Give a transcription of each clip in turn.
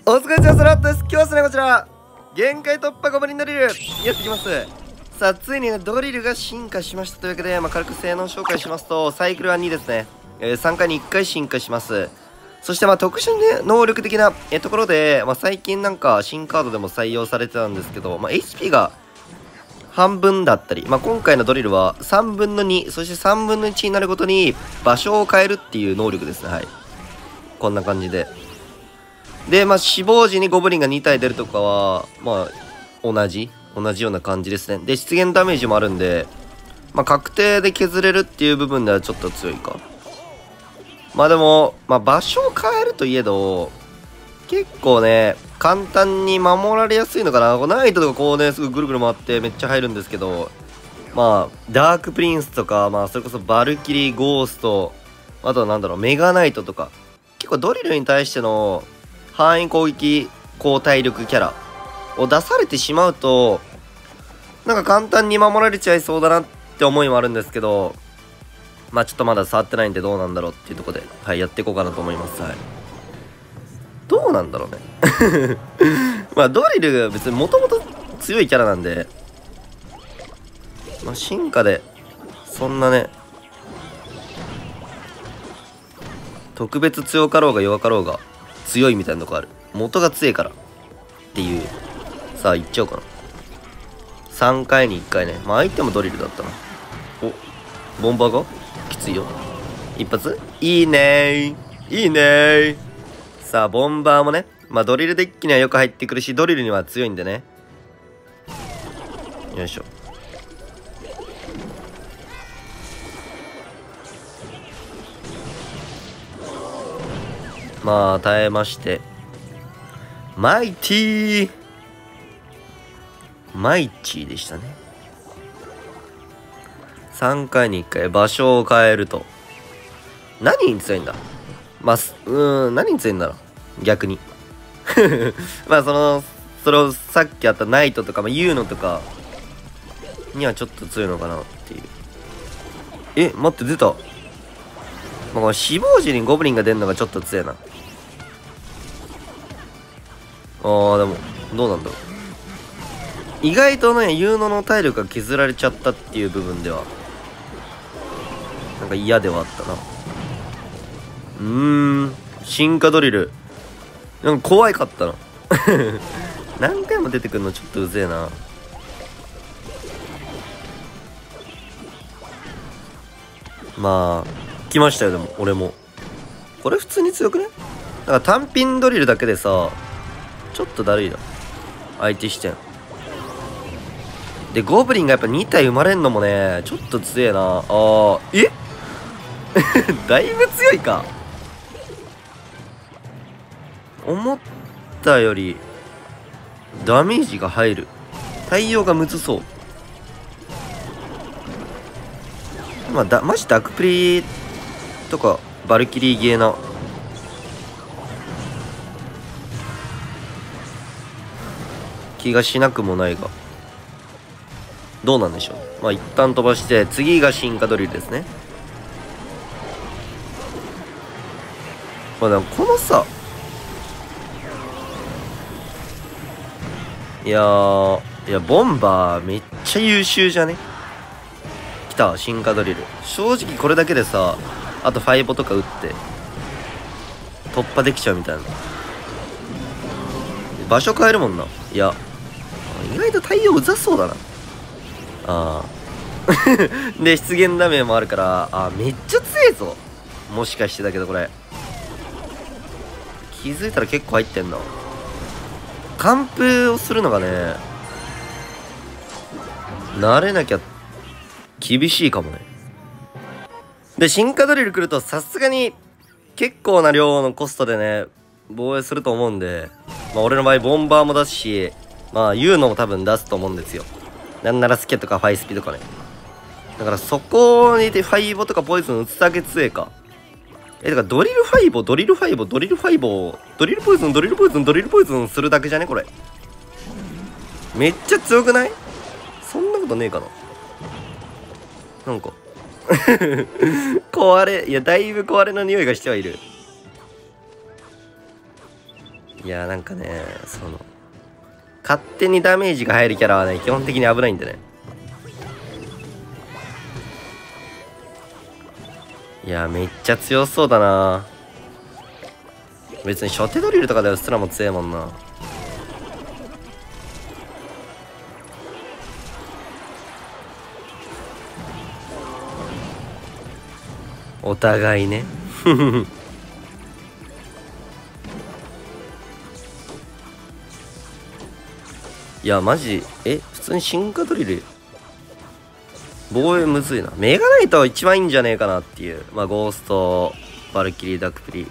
お疲れ様です。今日はですね、こちら限界突破ゴブリンドリルやっていきます。さあ、ついにね、ドリルが進化しましたというわけで、軽く性能紹介しますと、サイクルは2ですね、3回に1回進化します。そして特殊、ね、能力的なところで、最近なんか新カードでも採用されてたんですけど、HP が半分だったり、今回のドリルは3分の2、そして3分の1になるごとに場所を変えるっていう能力ですね。はい。こんな感じで。で、死亡時にゴブリンが2体出るとかは、同じような感じですね。で、出現ダメージもあるんで、確定で削れるっていう部分ではちょっと強いか。でも、場所を変えるといえど、結構ね、簡単に守られやすいのかな。ナイトとかこうね、すぐぐるぐる回ってめっちゃ入るんですけど、ダークプリンスとか、それこそバルキリー、ゴースト、あとはなんだろう、メガナイトとか、結構ドリルに対しての範囲攻撃、高体力キャラを出されてしまうと、なんか簡単に守られちゃいそうだなって思いもあるんですけど、ちょっとまだ触ってないんでどうなんだろうっていうところで、はい、やっていこうかなと思います。はい。どうなんだろうね。ドリル別にもともと強いキャラなんで、進化で、そんなね、特別強かろうが弱かろうが強いみたいなとこある。元が強いからっていう。さあ、いっちゃおうかな。3回に1回ね。相手もドリルだったな。お、ボンバーがきついよ。一発いいねー。いいねー。さあ、ボンバーもね。ドリルデッキにはよく入ってくるし、ドリルには強いんでね。よいしょ。耐えまして。マイティーマイチーでしたね。3回に1回場所を変えると。何に強いんだ？何に強いんだろう逆に。それをさっきあったナイトとか、ユーノとかにはちょっと強いのかなっていう。待って、出た。死亡時にゴブリンが出るのがちょっと強いな。でも、どうなんだろう。意外とね、ユーノの体力が削られちゃったっていう部分では、なんか嫌ではあったな。進化ドリル。なんか怖いかったな。何回も出てくるのちょっとうぜえな。来ましたよ、でも、俺も。これ普通に強くね？なんか単品ドリルだけでさ、ちょっとだるいな。相手視点。で、ゴブリンがやっぱ2体生まれんのもね、ちょっと強えな。だいぶ強いか。思ったより、ダメージが入る。対応がむずそう。マジダークプリとか、バルキリーゲーな。気がしなくもないが。どうなんでしょう。一旦飛ばして、次が進化ドリルですね。でもこのさ、いや、ボンバーめっちゃ優秀じゃね？来た、進化ドリル。正直これだけでさ、あとファイボとか打って、突破できちゃうみたいな。場所変えるもんな。いや、意外と対応うざそうだな。で、出現ダメもあるから、めっちゃ強いぞ。もしかしてだけどこれ。気づいたら結構入ってんな。完封をするのがね、慣れなきゃ厳しいかもね。で、進化ドリル来るとさすがに結構な量のコストでね、防衛すると思うんで、俺の場合ボンバーも出すし、ユーノも多分出すと思うんですよ。なんならスケとかファイスピとかね。だからそこにファイボとかポイズン打つだけ強えか。だからドリルファイボ、ドリルファイボ、ドリルファイボ、ドリルポイズン、ドリルポイズン、ドリルポイズンするだけじゃねこれ。めっちゃ強くない？そんなことねえかな。なんか。壊れ、いや、だいぶ壊れの匂いがしてはいる。 いやなんかね、勝手にダメージが入るキャラはね基本的に危ないんでね。いやめっちゃ強そうだな。別に初手ドリルとかでうっすらも強いもんな。お互いねいやマジ普通に進化ドリル防衛むずいな。メガナイトは一番いいんじゃねえかなっていう。まあゴースト、バルキリー、ダクプリ、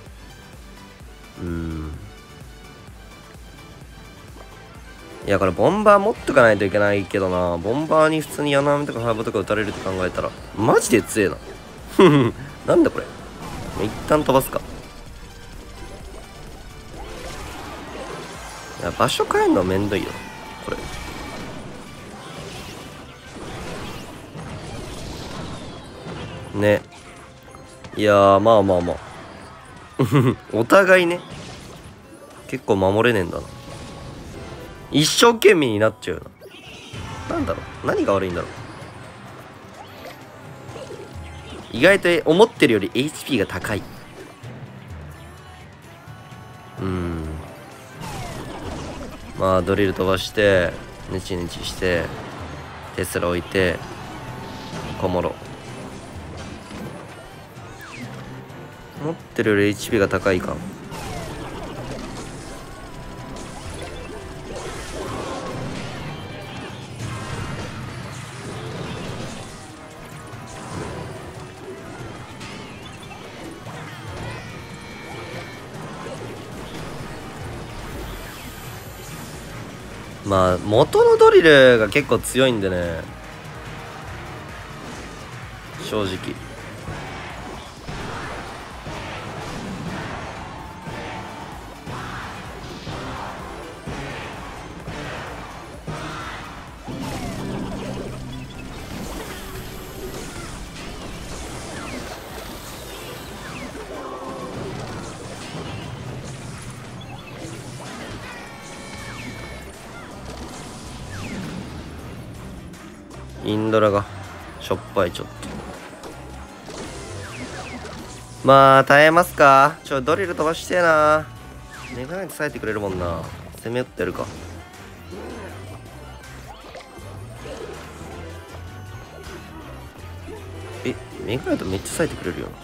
いやこれボンバー持っとかないといけないけどな。ボンバーに普通にヤナアメとかハーブとか撃たれるって考えたらマジで強えななんだこれ。一旦飛ばすか。いや場所変えるのめんどいよこれ。ね。いやーまあまあまあお互いね結構守れねえんだな。一生懸命になっちゃうな。なんだろう、何が悪いんだろう。意外と思ってるより HP が高い。まあドリル飛ばしてネチネチしてテスラ置いて小諸。持ってるより HP が高いか。まあ元のドリルが結構強いんでね正直。インドラがしょっぱい。ちょっとまあ耐えますか。ドリル飛ばしてえな。メガナイト冴えてくれるもんな。攻め寄ってるか。メガナイトめっちゃ冴えてくれるよな。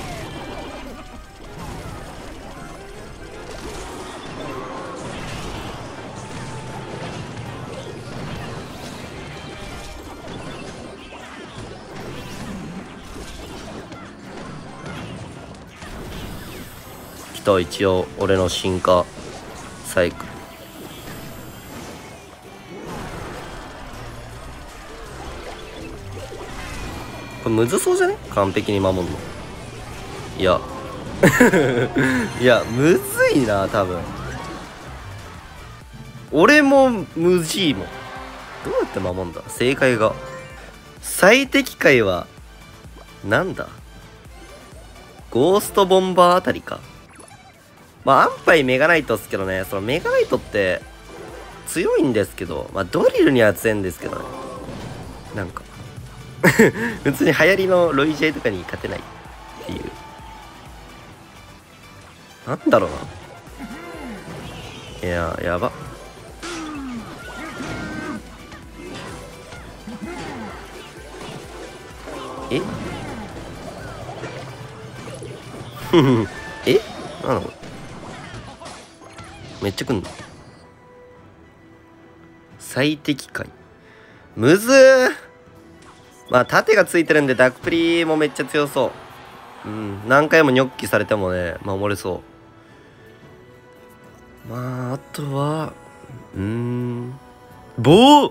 一応俺の進化サイクル。これむずそうじゃね、完璧に守んの。いやいやむずいな多分。俺も無事いもん。どうやって守んだ。正解が最適解はなんだ、ゴーストボンバーあたりか。まあ、安牌メガナイトっすけどね、そのメガナイトって強いんですけど、まあ、ドリルには強いんですけどね。なんか、普通に流行りのロイジェイとかに勝てないっていう。なんだろうな。いや、やば。ええなんだこれ。めっちゃくんの。最適解むずー。まあ盾がついてるんでダクプリもめっちゃ強そう。何回もニョッキされてもね守れそう。まああとは棒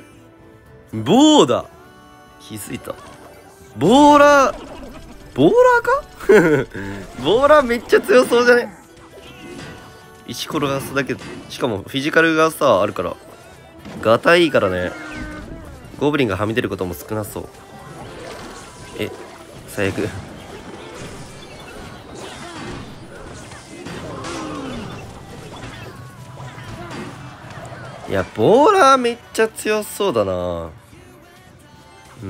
だ。気づいた。ボーラーかボーラーめっちゃ強そうじゃね。石転がすだけ。しかもフィジカルがさあるからガタいいからね。ゴブリンがはみ出ることも少なそう。最悪。 いや、ボーラーめっちゃ強そうだな。うん。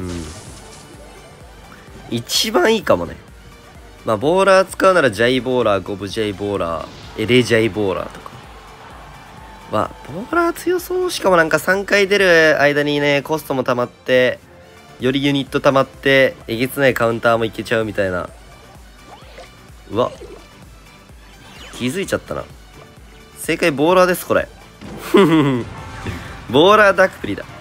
一番いいかもね。まあ、ボーラー使うならジャイボーラー、ゴブジャイボーラー、エレジャイボーラーとか。わ、ボーラー強そう。しかもなんか3回出る間にね、コストも溜まって、よりユニット溜まって、えげつないカウンターもいけちゃうみたいな。うわ。気づいちゃったな。正解、ボーラーです、これ。ボーラーダックプリだ。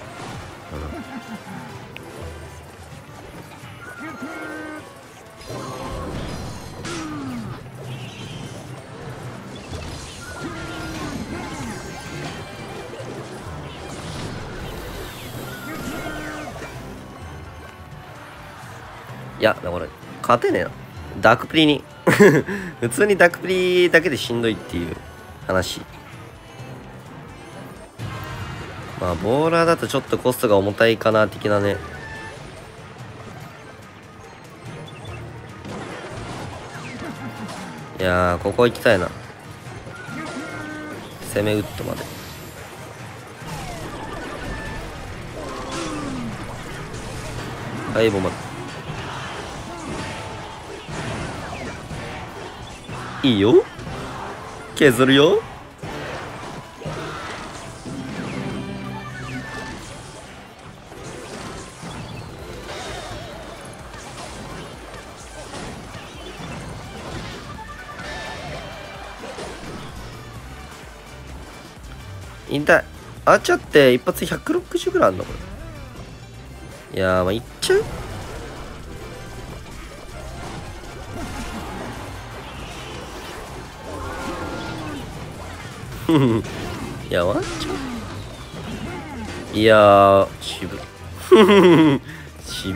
いや、だから、勝てねえな。ダークプリに。普通にダークプリだけでしんどいっていう話。まあ、ボーラーだとちょっとコストが重たいかな、的なね。いやー、ここ行きたいな。攻めウッドまで。はい、ボマル。いいよ。削るよ。引退。アーチャーって一発160ぐらいあんのこれ。いやー、まあ、いっちゃう。いや、ワンチャン。いやー、渋。渋。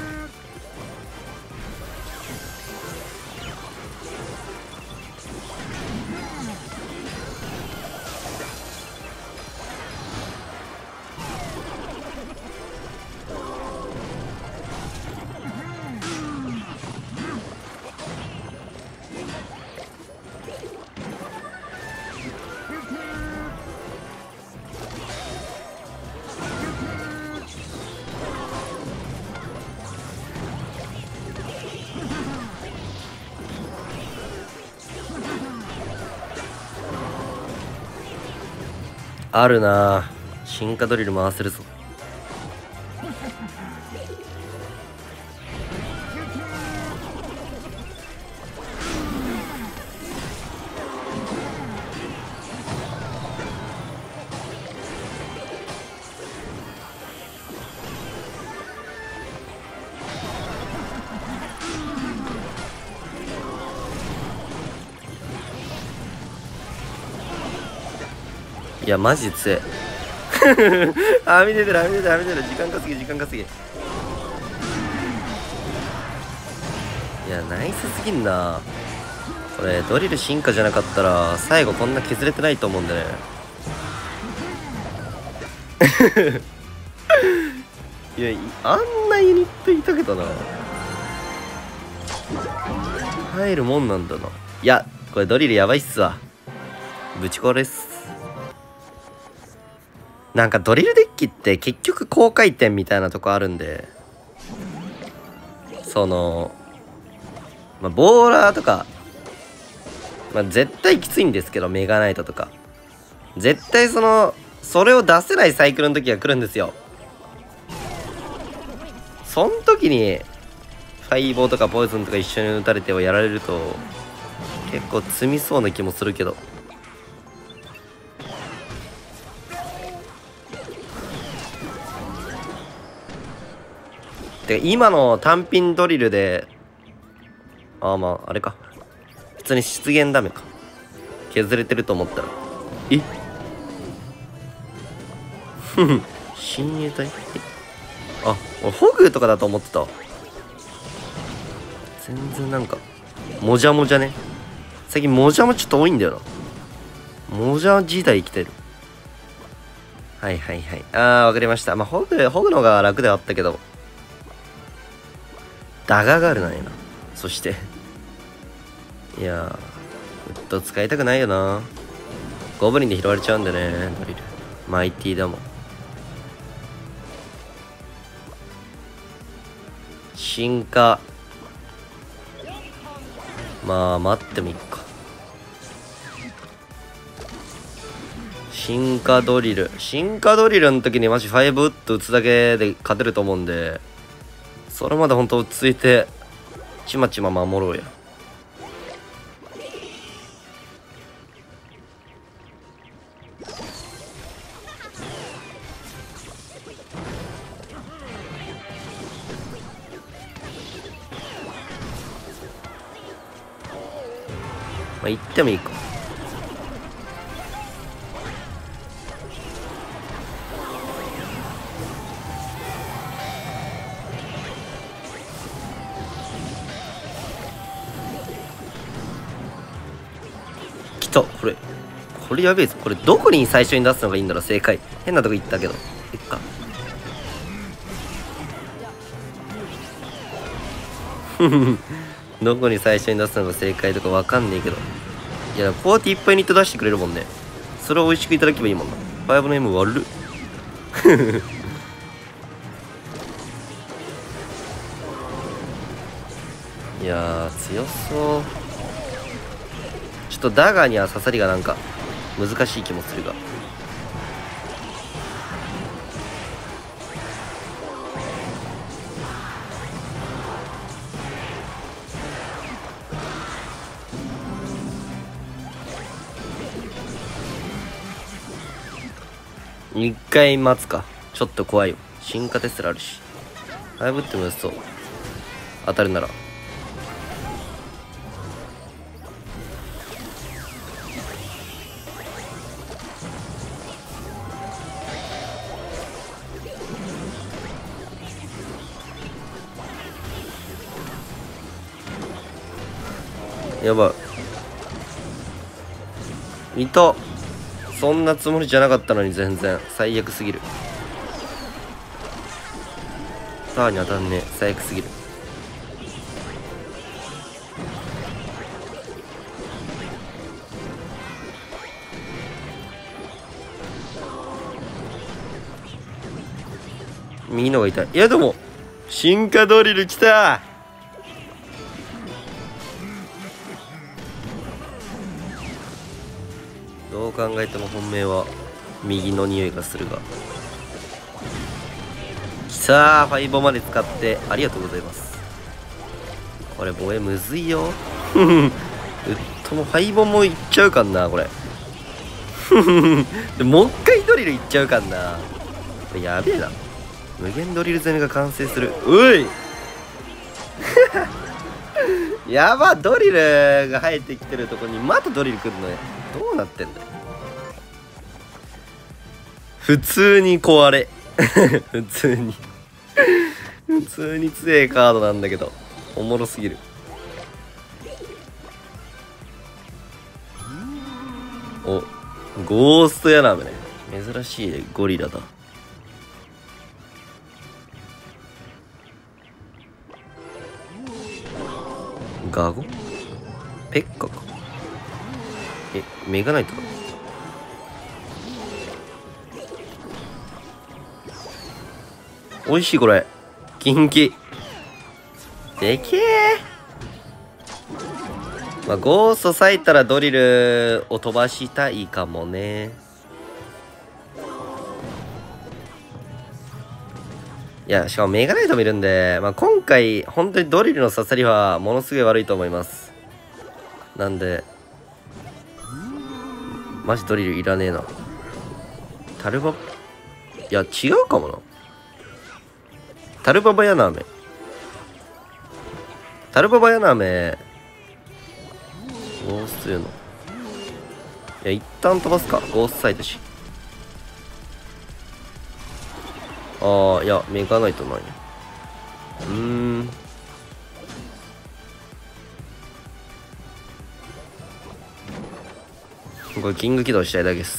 あるなぁ。進化ドリル回せるぞ。いや、マジで強い。あ、見ててる、見ててる、見ててる。時間稼ぎ、時間稼ぎ。いや、ナイスすぎんな。これ、ドリル進化じゃなかったら、最後こんな削れてないと思うんでね。いや、あんなユニットいたけどな。入るもんなんだな。いや、これドリルやばいっすわ。ぶち壊れっす。なんかドリルデッキって結局高回転みたいなとこあるんで、その、まあ、ボーラーとか、まあ、絶対きついんですけど、メガナイトとか。絶対それを出せないサイクルの時が来るんですよ。そん時に、ファイボーとかポイズンとか一緒に打たれてはやられると、結構積みそうな気もするけど。で今の単品ドリルで、まあ、あれか。普通に出現ダメか。削れてると思ったら。えふふ、親衛隊あ、俺、ホグとかだと思ってた。全然なんか、もじゃもじゃね。最近もじゃもちょっと多いんだよな。もじゃ時代来てる。はいはいはい。わかりました。まあ、ホグの方が楽ではあったけど。ダガがあるなんやな。そして。いやー、ウッド使いたくないよな。ゴブリンで拾われちゃうんでね、ドリル。 マイティだもん。進化。まあ待ってもいいか。進化ドリルの時にマジ5ウッド打つだけで勝てると思うんで、それまでほんと落ち着いてちまちま守ろうや。まあ行ってもいいか。来た。これやべえぞ。これどこに最初に出すのがいいんだろう。正解変なとこ行ったけどいっか。どこに最初に出すのが正解とかわかんねえけど、いやこうやっていっぱいニット出してくれるもんね。それを美味しくいただけばいいもんな。5の M 悪っ。いやー強そう。ちょっとダガーには刺さりがなんか難しい気もするが、一回待つか。ちょっと怖いよ。進化テスラあるし。5ってもそう。当たるなら。やばい。いた。そんなつもりじゃなかったのに全然最悪すぎる。ターに当たんねえ。最悪すぎる。右のが痛い。いやでも進化ドリルきた。どう考えても本命は右の匂いがするが。さあファイボまで使ってありがとうございます。これ防衛むずいよ。ウッドもファイボもいっちゃうかんなこれ。でもう一回ドリルいっちゃうかんな。これやべえな。無限ドリル攻めが完成する。ういやば。ドリルが生えてきてるとこにまたドリル来るのね。どうなってんだよ。普通に壊れ。普通に強いカードなんだけどおもろすぎる。お、ゴーストヤナメね。珍しいゴリラだ。ガゴペッカか。メガナイトか。美味しいこれ。キンキでけえ。まあゴースト咲いたらドリルを飛ばしたいかもね。いやしかもメガナイトもいるんで、まあ、今回本当にドリルの刺さりはものすごい悪いと思います。なんでマジドリルいらねえな。タルバ、いや違うかもな。タルババヤナメ。ゴーストいうの。いや一旦飛ばすか。ゴーストサイドし。ああいやメガナイトなんや。これキング起動したいだけです。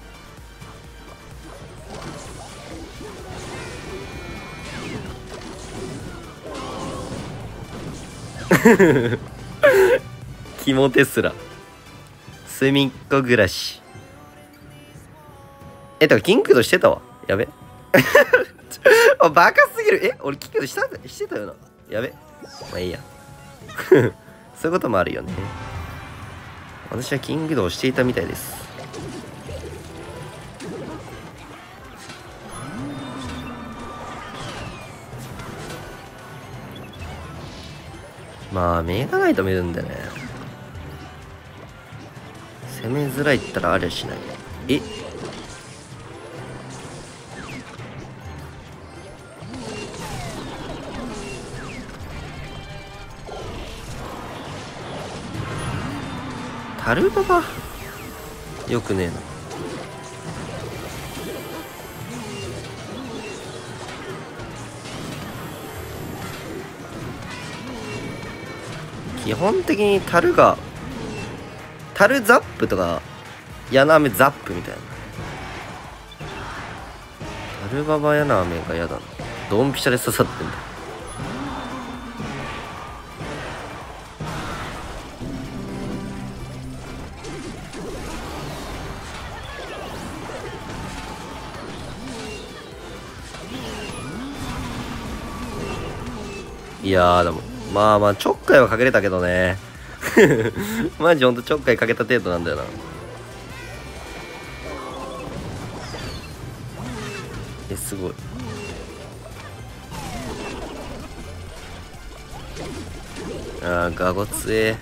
キモテスラ隅っこ暮らし。 だからキングドしてたわ。やべ。バカすぎる。俺キングドしてたよな。やべ。まあいいや。そういうこともあるよね。私はキングドをしていたみたいです。まあ、メガナイト見るんだよね。攻めづらいったらありゃしない。タルババよくねえな。基本的にタルザップとかヤナアメザップみたいな。タルババヤナアメが嫌だな。ドンピシャで刺さってんだ。いやーでもまあちょっかいはかけれたけどね。マジほんとちょっかいかけた程度なんだよな。すごい。ガゴつえ。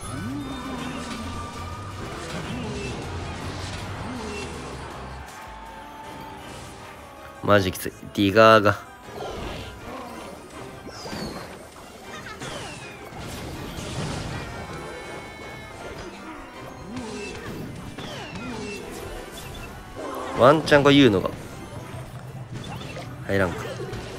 マジきつい。ディガーがワンチャンこれ言うのが入らんか。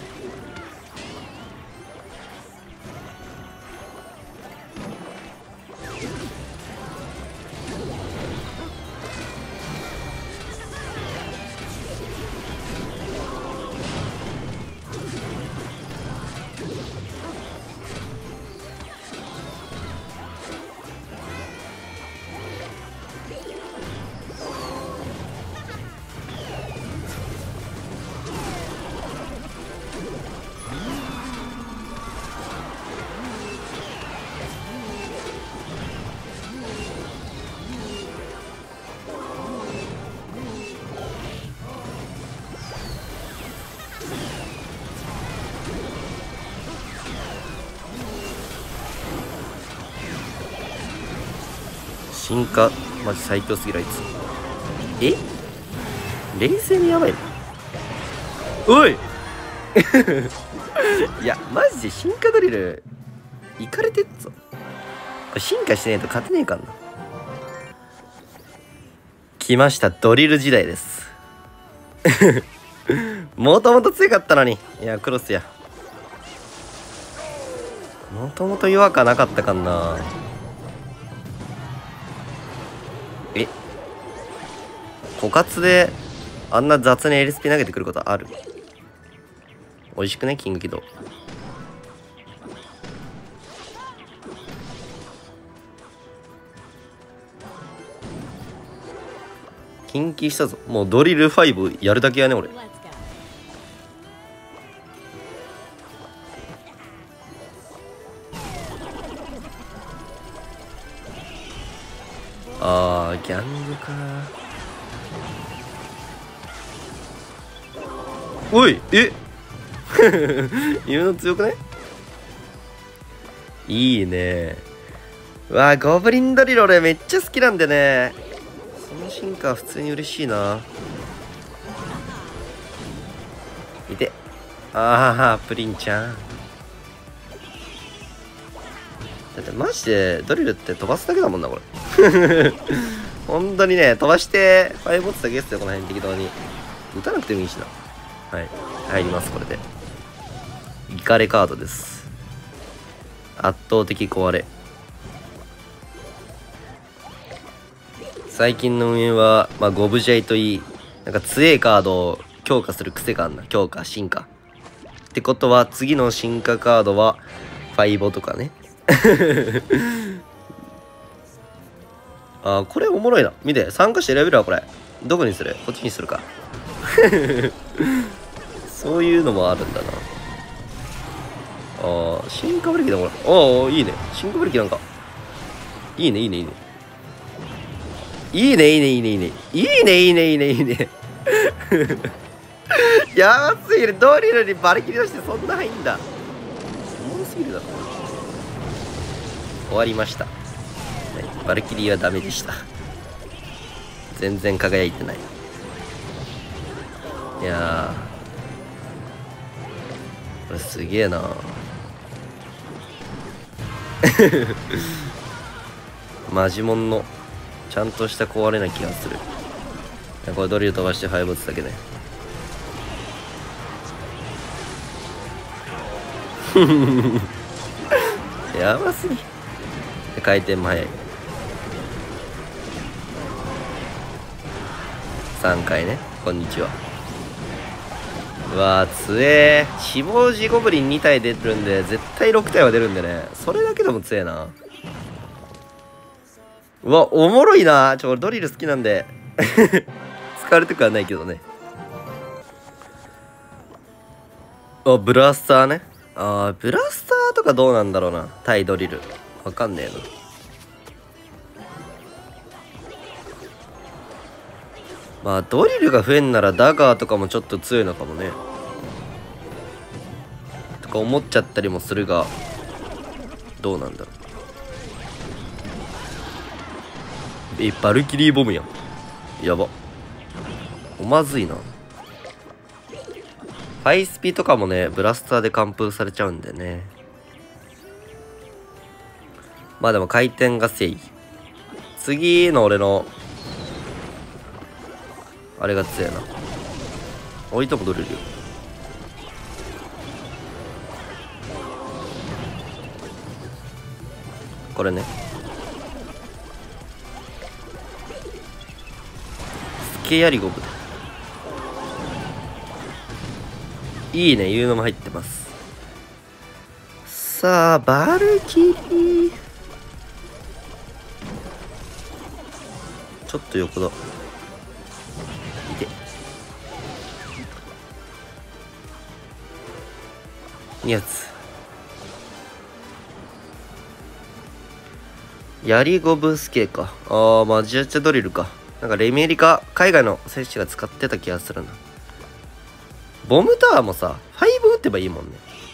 進化マジ最強すぎるあいつ。冷静にやばいな。おいいやマジで進化ドリルいかれてっぞ。これ進化してないと勝てねえかんな。来ましたドリル時代です。もともと強かったのに。いやクロスや。もともと弱かなかったかんな。枯渇であんな雑に LSP 投げてくることある？美味しくねキング起動。キンキしたぞ。もうドリル5やるだけやね俺。ギャングか。おい言うの強くない？いいね。ゴブリンドリル俺めっちゃ好きなんでね。その進化は普通に嬉しいな。いて。プリンちゃん。だってマジでドリルって飛ばすだけだもんなこれ。本当にね飛ばしてファイボッツだけですよこの辺適当に。打たなくてもいいしな。はい入ります。これでイカレカードです。圧倒的壊れ。最近の運営はゴブジャイといいなんか強いカードを強化する癖があんな。強化進化ってことは次の進化カードはファイボとかね。これおもろいな。見て参加して選べるわこれ。 どこにする？こっちにするか。そういうのもあるんだな。ああ、進化ブレーキだ、これ。ああ、いいね。進化ブレーキなんか。いいね、いいね、いいね。いいね、いいね、いいね、いいね。いいね、いいね、いいね、いいね。やばすぎる。ドリルにバリキリ出してそんな入んだ。おもろすぎるだろ。終わりました。はい、バルキリーはダメでした。全然輝いてない。いやー、これすげえな。マジモンのちゃんとした壊れな気がする。いや、これドリル飛ばして敗北だけね。やばすぎ。回転も速い。3回ね。こんにちは。うわー、強えー。死亡時ゴブリン2体出るんで、絶対6体は出るんでね。それだけでも強えな。うわ、おもろいな。ドリル好きなんで。使われてくはないけどね。あ、ブラスターね。あー、ブラスターとかどうなんだろうな。対ドリル。わかんねえな。まあ、ドリルが増えんならダガーとかもちょっと強いのかもね。とか思っちゃったりもするが、どうなんだろう。バルキリーボムやん。やば。まずいな。ファイスピとかもね、ブラスターで完封されちゃうんでね。まあでも回転が正義。次の俺の、あれが強いな。置いとも取れるよ。これね。スケヤリゴブ。いいね、いうのも入ってます。さあ、バルキリー。ちょっと横だ。いて。2発。ヤリゴブスケか。ああ、マジアチャドリルか。なんかレミエリか、海外の選手が使ってた気がするな。ボムタワーもさ、5撃ってばいいもんね。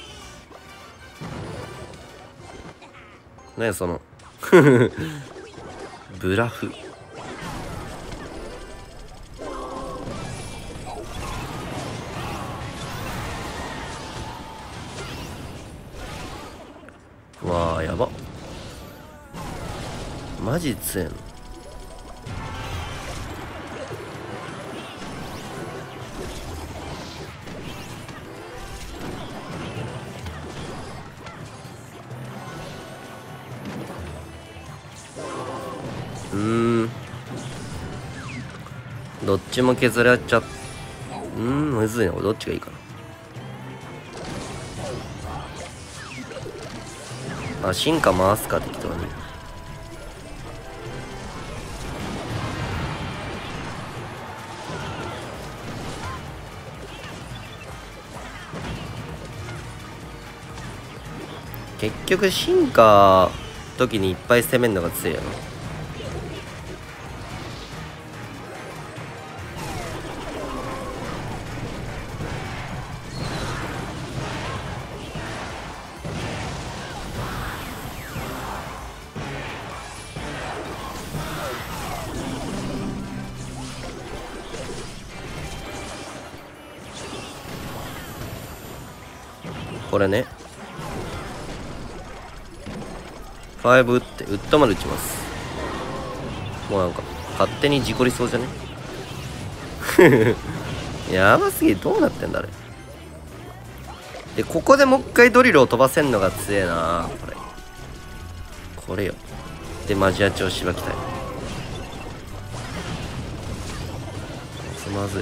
ねえ、その。ブラフ。わあ、やば。マジ強えの。どっちも削られちゃっむずいな。これどっちがいいかな。あ、進化回すか適当に。結局進化時にいっぱい攻めるのが強いよな。これね。5打ってウッドまで打ちます。もうなんか勝手に事故りそうじゃね。やばすぎる。どうなってんだあれ。でここでもう一回ドリルを飛ばせんのが強えな。これよ。でマジアチをしばきたい。まずい。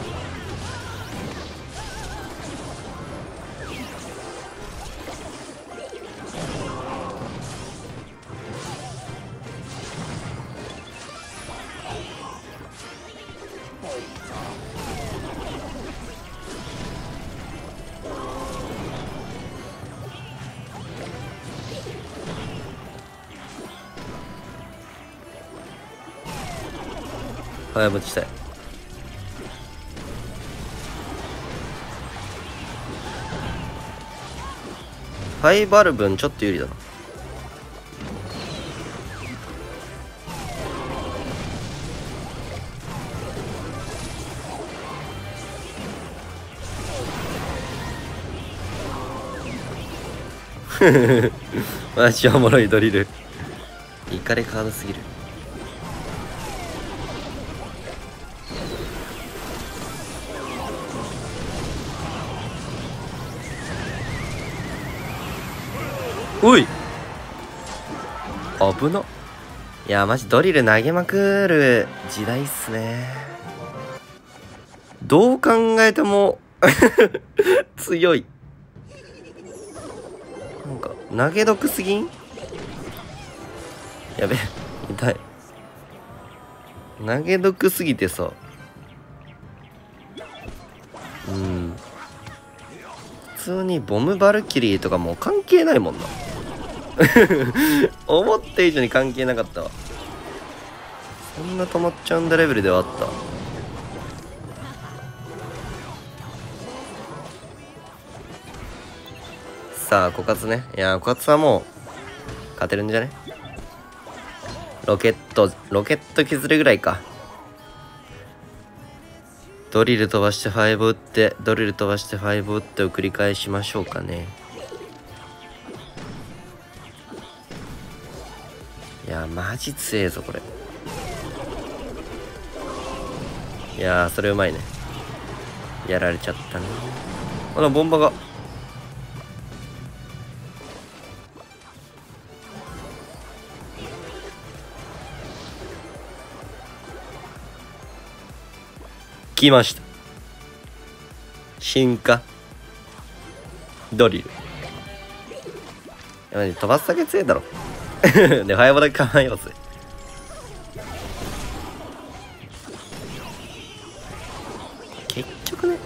早持ちしたい。ファイバル分ちょっと有利だな。マジおもろいドリル。イカレカードすぎる。おい危な。いやマジドリル投げまくる時代っすね。どう考えても強い。なんか投げ毒すぎん。やべ痛い。投げ毒すぎてさ、普通にボムバルキリーとかもう関係ないもんな。思った以上に関係なかったわ。そんな止まっちゃうんだレベルではあった。さあ枯渇ね。いや枯渇はもう勝てるんじゃね。ロケット削るぐらいか。ドリル飛ばしてファイブ打って、ドリル飛ばしてファイブ打ってを繰り返しましょうかね。いやマジ強えぞこれ。いやそれうまいね。やられちゃったね。このボンバが来ました。進化ドリル。いや飛ばすだけ強いだろ。でファイブだけ構えようぜ。結局ね、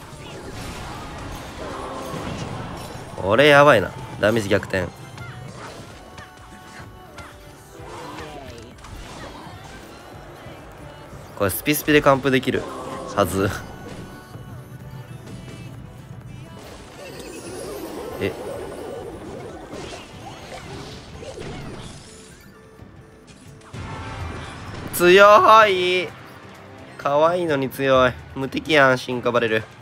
俺やばいな。ダメージ逆転。これスピスピで完封できるはず。え強い。可愛いのに強い。無敵やん。進化バレル。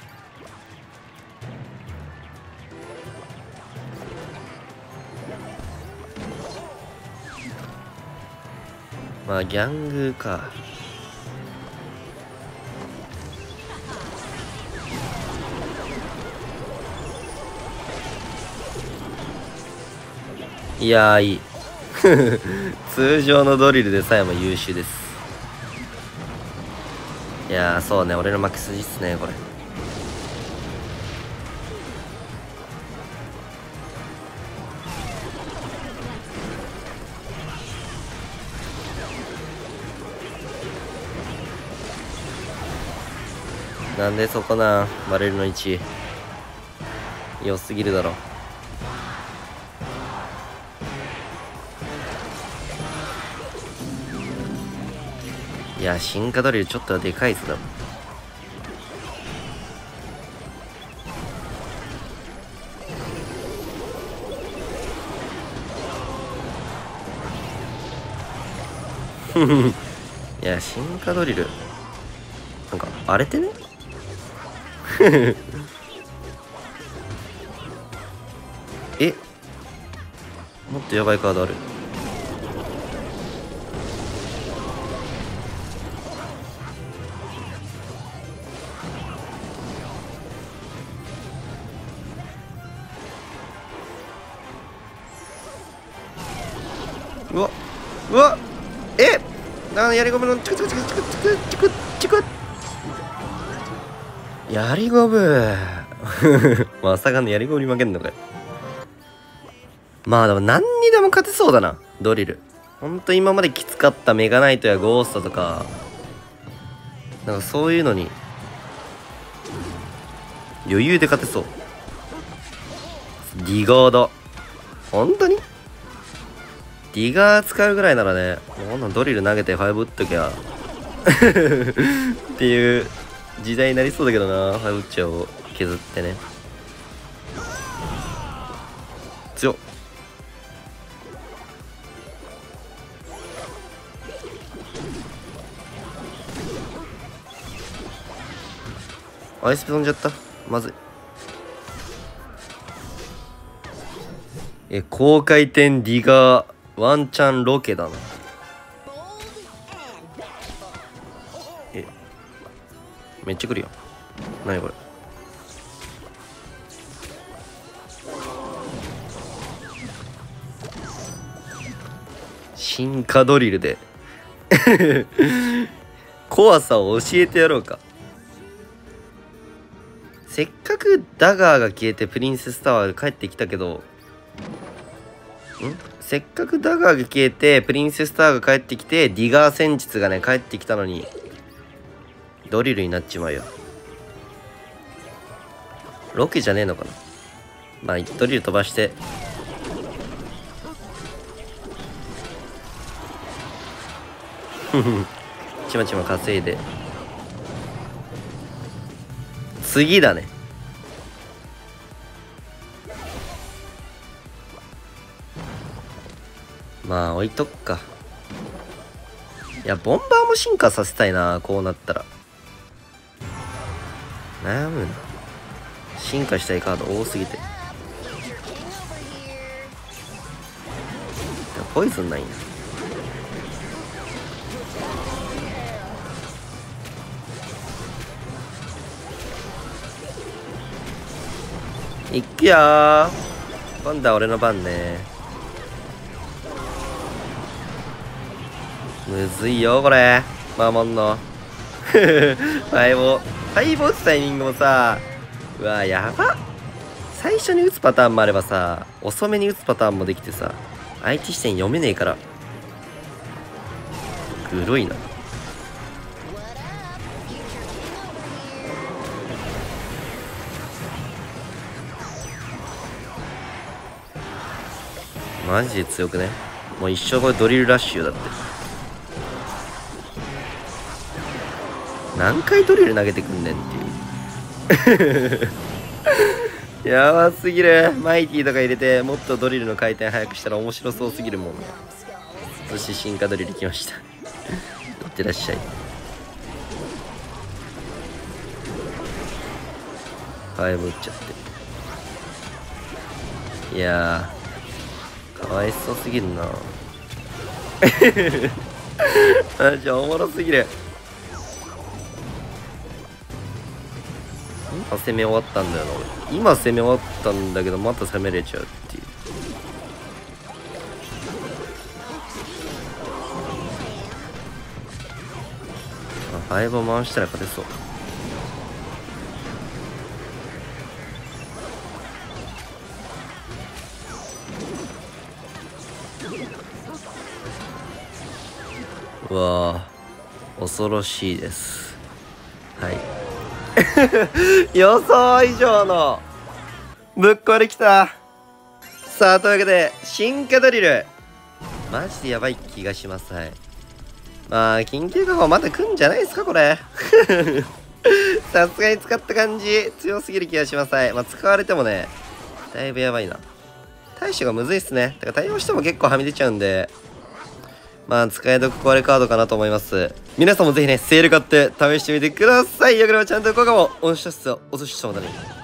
まあギャングか。いやーいい。通常のドリルでさえも優秀です。いやーそうね、俺の負け筋っすねこれ。なんでそこな。バレルの位置良すぎるだろ。いや進化ドリルちょっとでかいっすだろ。いや進化ドリルなんか荒れてね。えもっとやばいカードある。うわうわやりゴムのチクチクチクチクチクチクチクやりゴム。まさかのやりゴムに負けんのかよ。まあでも何にでも勝てそうだなドリル。ほんと今まできつかったメガナイトやゴーストとかなんかそういうのに余裕で勝てそう。ディガーだ。本当にディガー使うぐらいならね、こんなんドリル投げて5打っときゃっていう時代になりそうだけどな。5打っちゃを削ってね。強っ。アイスピ飛んじゃった。まずい。高回転ディガーワンチャンロケだな。めっちゃ来るよ。何これ。進化ドリルで怖さを教えてやろうか。せっかくダガーが消えてプリンセスタワーが帰ってきたけど、せっかくダガーが消えてプリンセスタワーが帰ってきてディガー戦術がね帰ってきたのにドリルになっちまうよ。ロケじゃねえのかな。まあドリル飛ばしてちまちま稼いで次だね。まあ置いとくか。いやボンバーも進化させたいな。こうなったら悩むな。進化したいカード多すぎて。ポイズンないんだ。いくよー。今度は俺の番ね。むずいよこれ守んの相棒打つタイミングもさ、うわやば。最初に打つパターンもあればさ、遅めに打つパターンもできてさ、相手視点読めねえからグロいな。マジで強くね。もう一生これドリルラッシュだって。何回ドリル投げてくんねんっていうやばすぎる。マイティとか入れてもっとドリルの回転早くしたら面白そうすぎるもん。そして進化ドリル来ましたいってらっしゃい。5打っちゃって。いやーかわいそうすぎるなマジおもろすぎる。今攻め終わったんだよな俺。今攻め終わったんだけどまた攻めれちゃうっていう。あ、5回したら勝てそう。うわー恐ろしいです。はい予想以上のぶっ壊れきた。さあというわけで進化ドリルマジでやばい気がします。はい。まあ緊急確保また来んじゃないですかこれさすがに使った感じ強すぎる気がします。はい。まあ使われてもねだいぶやばいな。対処がむずいっすね。だから対応しても結構はみ出ちゃうんで、まあ使い得壊れカードかなと思います。皆さんもぜひねセール買って試してみてください。よければチャンネル登録もお願いします。お寿司様だね。